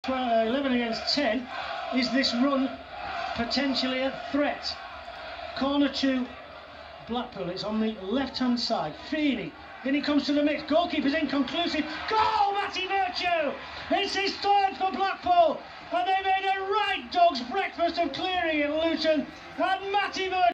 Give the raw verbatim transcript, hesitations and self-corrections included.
uh, eleven against ten. Is this run potentially a threat? Corner to Blackpool. It's on the left-hand side. Feeney. Then he comes to the mix. Goalkeeper's inconclusive. Goal, Matty Virtue! It's his third for Blackpool, and they made a right dog's breakfast of clearing at Luton. And Matty Virtue.